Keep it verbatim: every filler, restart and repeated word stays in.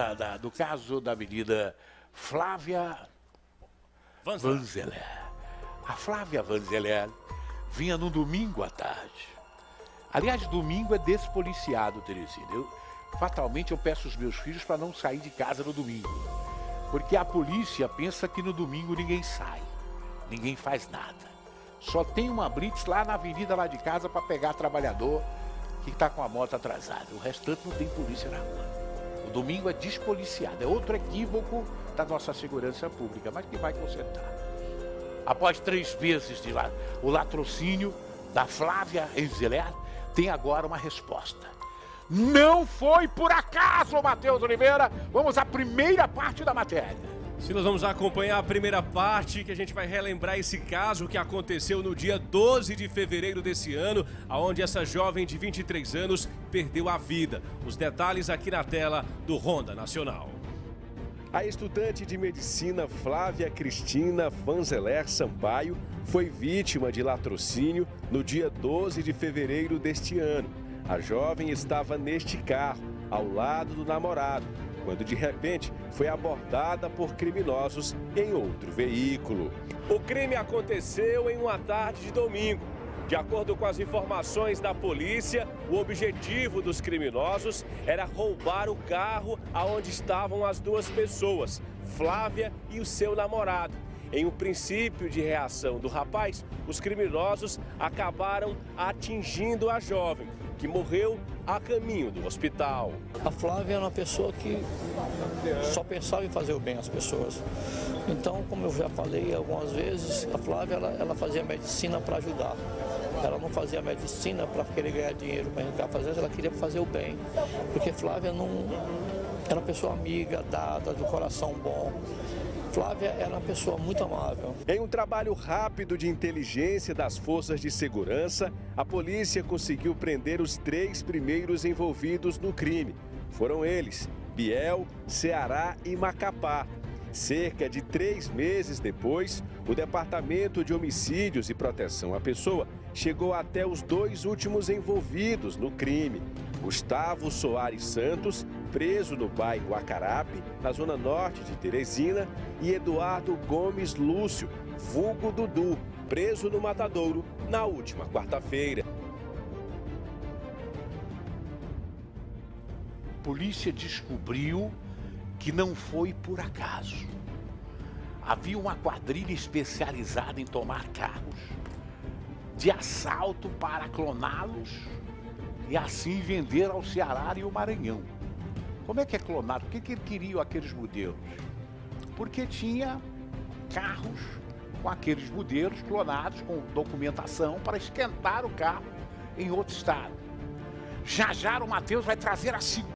da, da, do caso da Avenida Flávia Vanzeler. A Flávia Vanzeler vinha no domingo à tarde. Aliás, domingo é despoliciado, Teresina. Eu, fatalmente eu peço aos meus filhos para não sair de casa no domingo. Porque a polícia pensa que no domingo ninguém sai, ninguém faz nada. Só tem uma blitz lá na avenida lá de casa para pegar trabalhador que está com a moto atrasada. O restante não tem polícia na rua. O domingo é despoliciado, é outro equívoco da nossa segurança pública, mas que vai consertar. Após três meses de lá, o latrocínio da Flávia Vanzeler tem agora uma resposta. Não foi por acaso, Matheus Oliveira. Vamos à primeira parte da matéria. Sim, nós vamos acompanhar a primeira parte, que a gente vai relembrar esse caso que aconteceu no dia doze de fevereiro desse ano, onde essa jovem de vinte e três anos perdeu a vida. Os detalhes aqui na tela do Ronda Nacional. A estudante de medicina Flávia Cristina Vanzeler Sampaio foi vítima de latrocínio no dia doze de fevereiro deste ano. A jovem estava neste carro, ao lado do namorado, quando de repente foi abordada por criminosos em outro veículo. O crime aconteceu em uma tarde de domingo. De acordo com as informações da polícia, o objetivo dos criminosos era roubar o carro aonde estavam as duas pessoas, Flávia e o seu namorado. Em um princípio de reação do rapaz, os criminosos acabaram atingindo a jovem, que morreu a caminho do hospital. A Flávia era uma pessoa que só pensava em fazer o bem às pessoas. Então, como eu já falei algumas vezes, a Flávia ela, ela fazia medicina para ajudar. Ela não fazia medicina para querer ganhar dinheiro, mas ela queria fazer o bem. Porque Flávia não era uma pessoa amiga, dada, do coração bom. Flávia era uma pessoa muito amável. Em um trabalho rápido de inteligência das forças de segurança, a polícia conseguiu prender os três primeiros envolvidos no crime. Foram eles, Biel, Ceará e Macapá. Cerca de três meses depois, o Departamento de Homicídios e Proteção à Pessoa chegou até os dois últimos envolvidos no crime. Gustavo Soares Santos, preso no bairro Acarape, na zona norte de Teresina, e Eduardo Gomes Lúcio, vulgo Dudu, preso no Matadouro na última quarta-feira. A polícia descobriu que não foi por acaso. Havia uma quadrilha especializada em tomar carros de assalto para cloná-los e assim vender ao Ceará e ao Maranhão. Como é que é clonado? Por que, que queriam aqueles modelos? Porque tinha carros com aqueles modelos clonados, com documentação para esquentar o carro em outro estado. Já já o Matheus vai trazer a segunda.